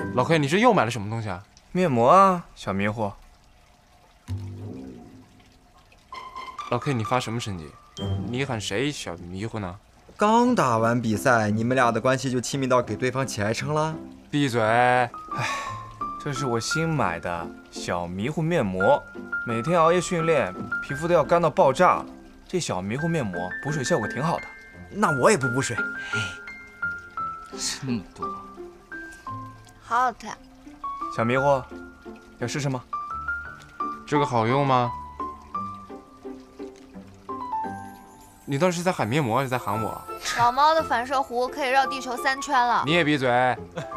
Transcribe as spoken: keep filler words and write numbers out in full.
老 K， 你这又买了什么东西啊？ 面膜啊，小迷糊。 老 K， 你发什么神经？你喊谁小迷糊呢？ 刚打完比赛，你们俩的关系就亲密到给对方起爱称了？ 闭嘴！ 唉，这是我新买的小迷糊面膜，每天熬夜训练，皮肤都要干到爆炸。这小迷糊面膜补水效果挺好的。 那我也不补水。 这么多， 好好看。 小迷糊，要试试吗？ 这个好用吗？你当时是在喊面膜还是在喊我？ 老猫的反射弧可以绕地球三圈了。 你也闭嘴！